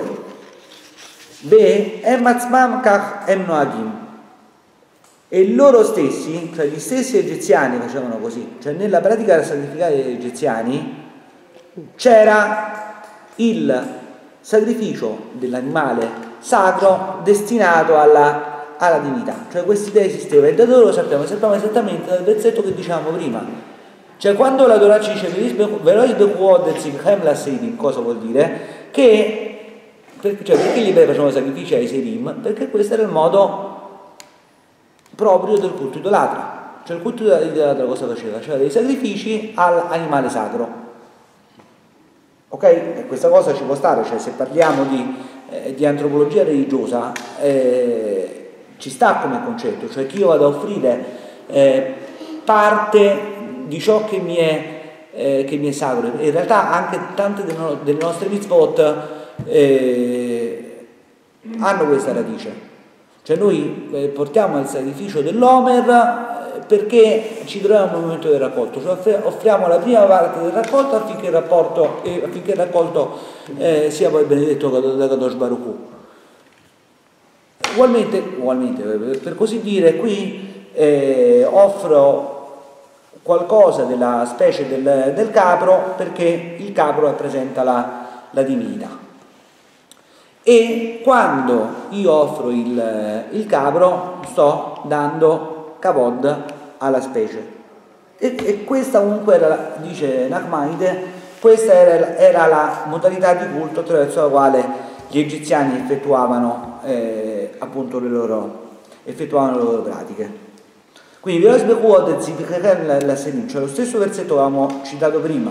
Be em atzmam kach em noagim, e loro stessi, cioè gli stessi egiziani facevano così, cioè nella pratica del sacrificare gli egiziani c'era il sacrificio dell'animale sacro destinato alla, alla divinità, cioè questa idea esisteva e da loro sappiamo, sappiamo esattamente dal versetto che dicevamo prima, cioè quando la Torah ci dice cosa vuol dire? Che perché, cioè, perché gli ebrei facevano sacrifici ai Serim? Perché questo era il modo proprio del culto idolatra. Cioè il culto idolatra cosa faceva? Faceva dei sacrifici all'animale sacro. Ok? E questa cosa ci può stare, cioè se parliamo di, eh, di antropologia religiosa, eh, ci sta come concetto, cioè che io vado a offrire eh, parte di ciò che mi è Eh, che mi è sacro. In realtà anche tante delle, delle nostre mitzvot eh, hanno questa radice, cioè noi eh, portiamo il sacrificio dell'Omer eh, perché ci troviamo nel momento del raccolto, cioè offriamo la prima parte del raccolto affinché il, rapporto, eh, affinché il raccolto eh, sia poi benedetto da Kadosh Baruch Hu. Ugualmente, ugualmente per così dire, qui eh, offro qualcosa della specie del, del capro perché il capro rappresenta la, la divinità, e quando io offro il, il capro sto dando kavod alla specie, e, e questa comunque era, dice Nachmanide, questa era, era la modalità di culto attraverso la quale gli egiziani effettuavano eh, appunto le loro, effettuavano le loro pratiche. Quindi cioè lo stesso versetto che avevamo citato prima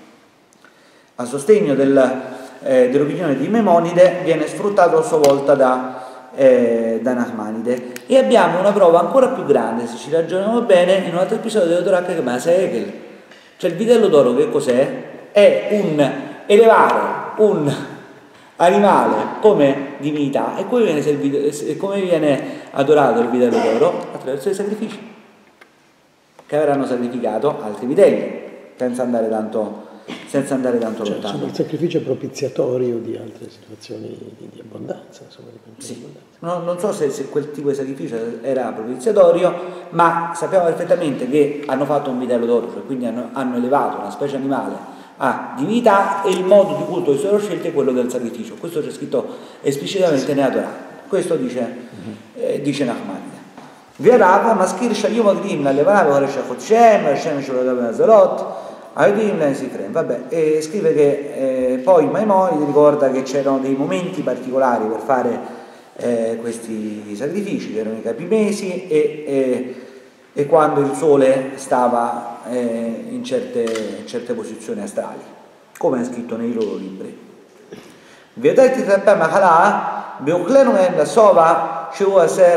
a sostegno del, eh, dell'opinione di Maimonide viene sfruttato a sua volta da, eh, da Nachmanide, e abbiamo una prova ancora più grande, se ci ragioniamo bene, in un altro episodio della Torah che chiama Segel. Cioè il vitello d'oro che cos'è? È un elevare un animale come divinità, e come viene, servito, come viene adorato il vitello d'oro? Attraverso i sacrifici che avranno sacrificato altri vitelli, senza andare tanto, senza andare tanto cioè, lontano. Insomma, il sacrificio è propiziatorio di altre situazioni di, di abbondanza. Insomma, di sì. abbondanza. No, non so se, se quel tipo di sacrificio era propiziatorio, ma sappiamo perfettamente che hanno fatto un vitello d'oro, cioè quindi hanno, hanno elevato una specie animale a divinità, e il modo di culto che si sono scelti è quello del sacrificio. Questo c'è scritto esplicitamente sì. nella Torah. Questo dice, mm-hmm. eh, dice Nachmanide. Viarava maschir shayum agdim la levana ora shachot shem shem shuladav nazarot aidim la sifrem. Vabbè, e scrive che eh, poi Maimonide ricorda che c'erano dei momenti particolari per fare eh, questi sacrifici, che erano i capimesi e, e, e quando il sole stava eh, in certe, in certe posizioni astrali, come è scritto nei loro libri. Vedete tra Mahala beukhlenu en la sova שהוא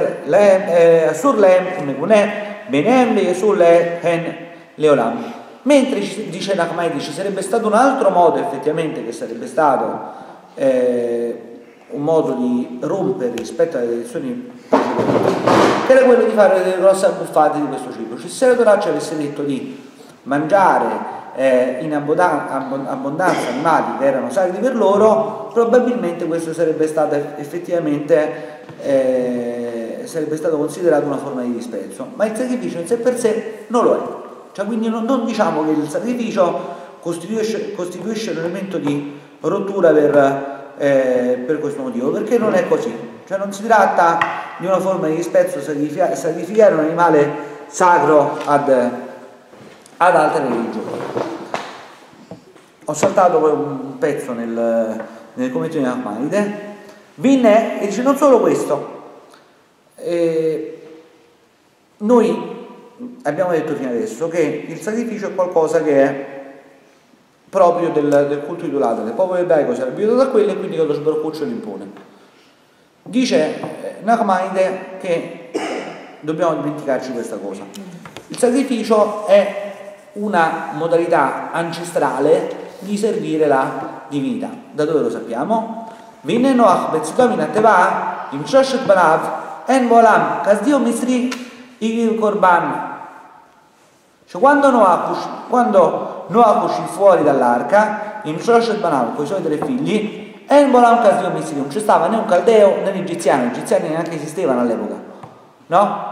אסור להם מגונה ביניהם ויסור להן לעולם. Mentre dice Nachmanide ci sarebbe stato un altro modo effettivamente, che sarebbe stato eh, un modo di rompere rispetto alle tradizioni precedenti, che era quello di fare delle grosse abbuffate di questo cibo. Cioè, se la Torah ci avesse detto di mangiare eh, in abbondanza animali che erano sacri per loro, probabilmente questo sarebbe stato effettivamente Eh, sarebbe stato considerato una forma di disprezzo, ma il sacrificio in sé per sé non lo è. Cioè, quindi non, non diciamo che il sacrificio costituisce, costituisce un elemento di rottura per, eh, per questo motivo, perché non è così. Cioè non si tratta di una forma di disprezzo sacrificare, sacrificare un animale sacro ad, ad altre religioni. Ho saltato poi un pezzo nel, nel commento di Nachmanide. Vinne e dice non solo questo, eh, noi abbiamo detto fino adesso che il sacrificio è qualcosa che è proprio del, del culto idolatra, il popolo ebraico si era abituato da quello e quindi lo sbarcuccio l'impone. Dice Nachmanide che dobbiamo dimenticarci questa cosa. Il sacrificio è una modalità ancestrale di servire la divinità. Da dove lo sappiamo? והנה נוח בצאתו מן התיבה עם שלושת בניו אין בעולם כסדי ומצרי הגיעו קורבן. Cioè quando Noah, quando Noah uscì fuori dall'arca in Shoshet Banav con i suoi tre figli, en bolam kasdio misri, non ci stava né un caldeo né un egiziano, gli egiziani neanche esistevano all'epoca, no?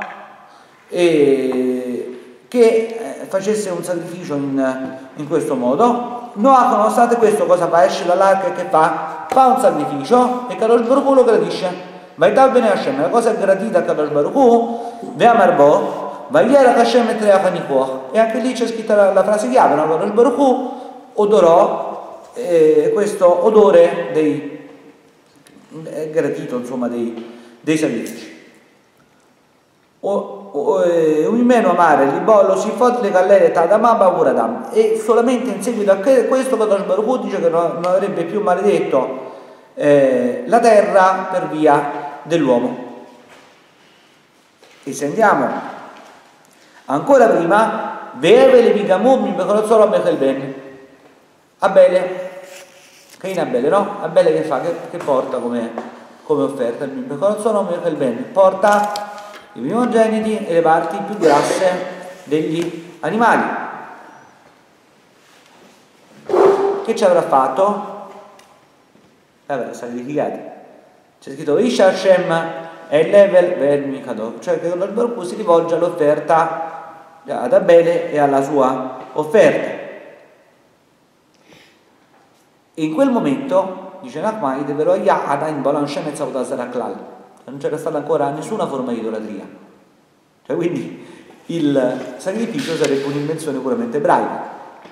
E che facesse un sacrificio in, in questo modo. Noah, nonostante questo, cosa fa? Esce dall'arca e che fa? Fa un sacrificio e Kadosh Baruch Hu lo gradisce. Vaitav bene Hashem, la cosa è gradita a Kadosh Baruch Hu, ve'amarbo, vaiera Hashem et reach anichuach. E anche lì c'è scritta la, la frase chiave, no? Kadosh Baruch Hu odorò eh, questo odore dei, è gratito insomma dei, dei sacrifici. Un meno amare libollo si fot le gallere tadamaba uradam, e solamente in seguito a questo Kadosh Baruch Hu dice che non avrebbe più maledetto eh, la terra per via dell'uomo. E se andiamo ancora prima, Veve le Vigamum in Becorozolo Mechelben, Abele, che in Abele, no? Abele che fa? Che, che porta come, come offerta? Il Becorozolo Mechelben porta i primogeniti e le parti più grasse degli animali. Che ci avrà fatto? Avrà sacrificati. C'è scritto Isha Hashem e level vermi kadov, cioè che Kadosh Baruch Hu si rivolge all'offerta ad Abele e alla sua offerta. E in quel momento dice Nachmani de veloia adain balan shemetz avodah klal, non c'era stata ancora nessuna forma di idolatria, cioè quindi il sacrificio sarebbe un'invenzione puramente ebraica.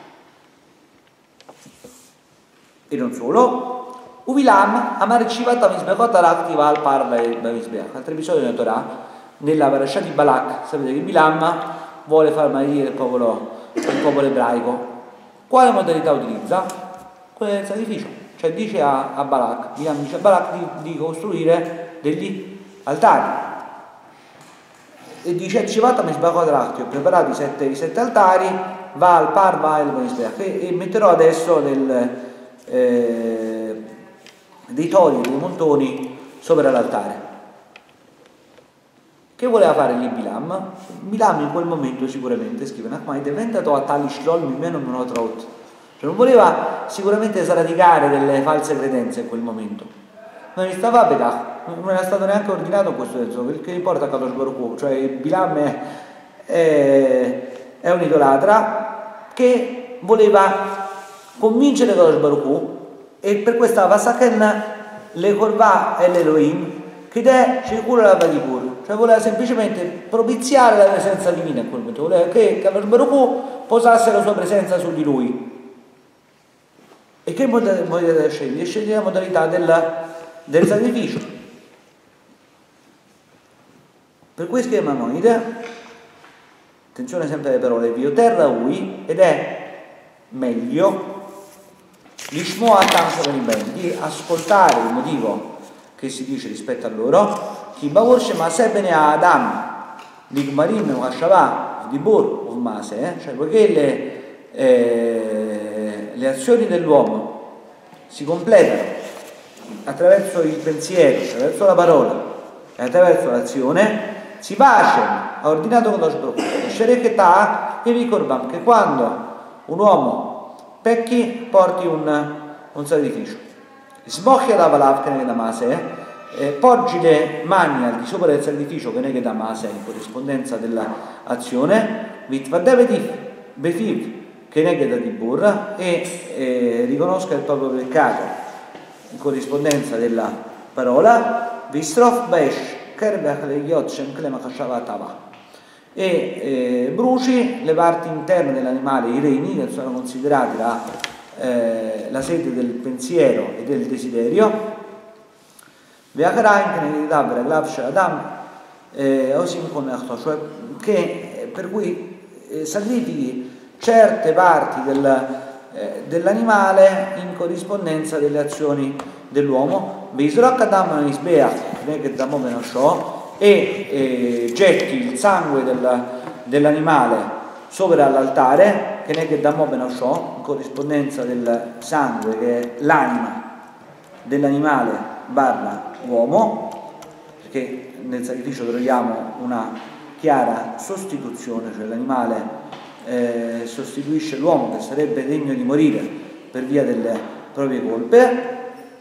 E non solo, Uvilam amare Civat Amisbechot Araktiva al Parva e Bamisbeach. Altro episodio della Torah, nella parasha di Balak, sapete che Bilam vuole far marire il popolo, il popolo ebraico. Quale modalità utilizza? Quella del sacrificio, cioè dice a, a Balak, Bilam dice a Balak di, di costruire degli altari. E dice Civat Amisbechot Araktiva, ho preparato i sette, i sette altari, va al Parva e Bamisbeach, e, e metterò adesso nel... Eh, dei tori, dei montoni sopra l'altare. Che voleva fare lì Bilam? Bilam in quel momento sicuramente, scrive Nachmani, diventato a tali shlol mimeno monotrot, cioè non voleva sicuramente sradicare delle false credenze in quel momento. Non gli stava a Bekach, non era stato neanche ordinato in questo senso, perché riporta a Kadosh Baruch Hu, cioè Bilam è, è, è un idolatra che voleva convincere Kadosh Baruch Hu. E per questa Vasaken le Korva e l'Elohim che è Shekura la Vadipur, cioè voleva semplicemente propiziare la presenza divina in quel momento, voleva che Kadosh Baruch Hu posasse la sua presenza su di lui. E che modalità sceglie? Sceglie la modalità del, del sacrificio. Per cui scrive Mamonide, attenzione sempre alle parole, Vioterra Ui, ed è meglio di ascoltare il motivo che si dice rispetto a loro, chi bavorce ma sebene a Adam l'igmarim o Hashavah di Bur o Mase, cioè poiché le, eh, le azioni dell'uomo si completano attraverso il pensiero, attraverso la parola e attraverso l'azione, si bace, ha ordinato Kadosh Baruch Hu, Shereketah e Vikorbam, che quando un uomo pecchi porti un, un sacrificio. Sbocchia la valav che ne da mase, eh, poggi le mani al di sopra del sacrificio che ne da mase in corrispondenza dell'azione, vitvadevetiv befiv che ne da dibur, e eh, riconosca il proprio peccato in corrispondenza della parola, vistrof besh kerbech le yot shem klema kashavatava, e eh, bruci le parti interne dell'animale, i reni, che sono considerati la, eh, la sede del pensiero e del desiderio, che per cui eh, sacrifichi certe parti del, eh, dell'animale in corrispondenza delle azioni dell'uomo, e eh, getti il sangue del, dell'animale sopra l'altare, che ne che damo benosciò, in corrispondenza del sangue che è l'anima dell'animale barra uomo, perché nel sacrificio troviamo una chiara sostituzione, cioè l'animale eh, sostituisce l'uomo che sarebbe degno di morire per via delle proprie colpe,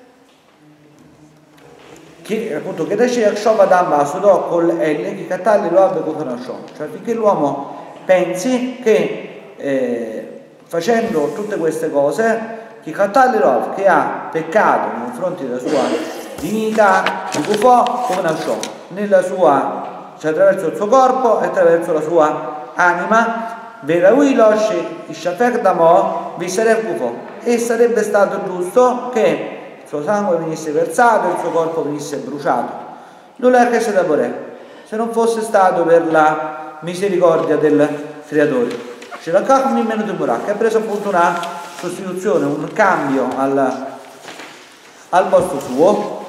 che appunto che dice Shobadamba sudò col L che catalli lo abbia conosciuto, cioè finché l'uomo pensi che eh, facendo tutte queste cose che catalli lo che ha peccato nei confronti della sua divinità di Kufò conosciò nella sua, cioè attraverso il suo corpo e attraverso la sua anima, Veraui Loshi Ishafek Damo Viseref Kufò, e sarebbe stato giusto che suo sangue venisse versato e il suo corpo venisse bruciato. Nulla che se da vorrei, se non fosse stato per la misericordia del Creatore. C'è la Kachmi meno di Murak, che ha preso appunto una sostituzione, un cambio al, al posto suo.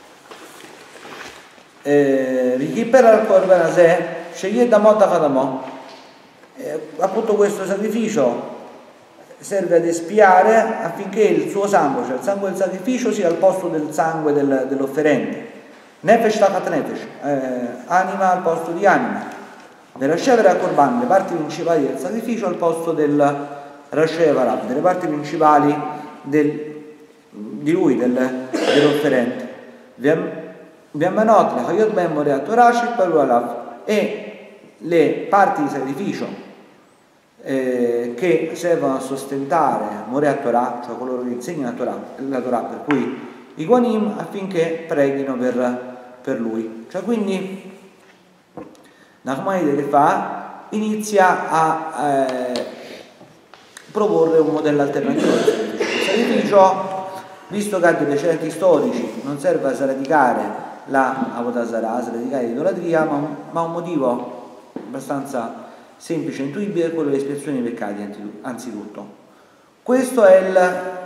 Richiper al Korbanase, sceglie da Motta Kadamo. Appunto questo sacrificio serve ad espiare affinché il suo sangue, cioè il sangue del sacrificio, sia al posto del sangue del, dell'offerente. Nefesh takat nefesh, eh, anima al posto di anima. Nella Shevera Korban, le parti principali del sacrificio al posto del Rashevara, delle parti principali del, di lui, del, dell'offerente. Viammanot, le Hayot Ben Moreat Torashik Palualav, e le parti di sacrificio Eh, che servono a sostentare Moreat Torah, cioè coloro che insegnano la Torah, la Torah, per cui i Guanim, affinché preghino per, per lui. Cioè quindi Nachmanide che fa? Inizia a eh, proporre un modello alternativo del sacrificio. Il sacrificio, visto che ha dei precedenti storici, non serve a sradicare la Avodazara, a sradicare l'idolatria, ma, ma un motivo abbastanza semplice, intuibile, è quello dell'espiazione dei peccati anzitutto. Questo è il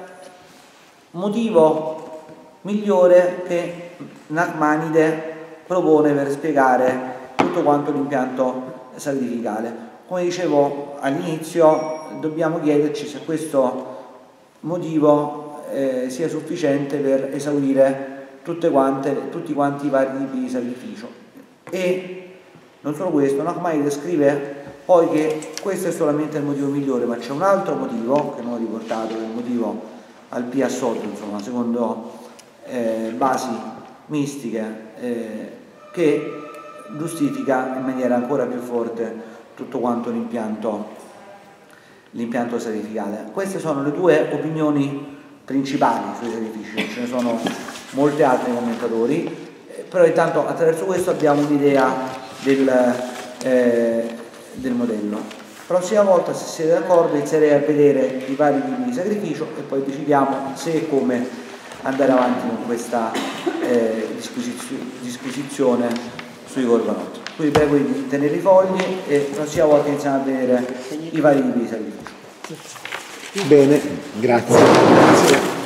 motivo migliore che Nachmanide propone per spiegare tutto quanto l'impianto sacrificale. Come dicevo all'inizio, dobbiamo chiederci se questo motivo eh, sia sufficiente per esaurire tutte quante, tutti quanti i vari tipi di sacrificio. E non solo questo, Nachmanide scrive poi che questo è solamente il motivo migliore, ma c'è un altro motivo che non ho riportato, che è il motivo al Pia sotto, insomma, secondo eh, basi mistiche, eh, che giustifica in maniera ancora più forte tutto quanto l'impianto, l'impianto sacrificale. Queste sono le due opinioni principali sui sacrifici, ce ne sono molti altri commentatori, eh, però intanto attraverso questo abbiamo un'idea del... Eh, del modello. La prossima volta, se siete d'accordo, inizierei a vedere i vari tipi di sacrificio e poi decidiamo se e come andare avanti con questa eh, disquisizio- disquisizione sui Korbanot. Quindi prego di tenere i fogli e la prossima volta iniziamo a vedere i vari tipi di sacrificio. Bene, grazie. Grazie.